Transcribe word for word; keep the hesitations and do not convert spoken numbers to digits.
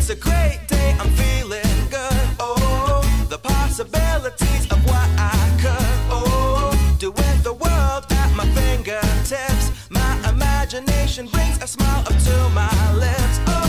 It's a great day, I'm feeling good. Oh, the possibilities of what I could, oh, do with the world at my fingertips. My imagination brings a smile up to my lips. Oh,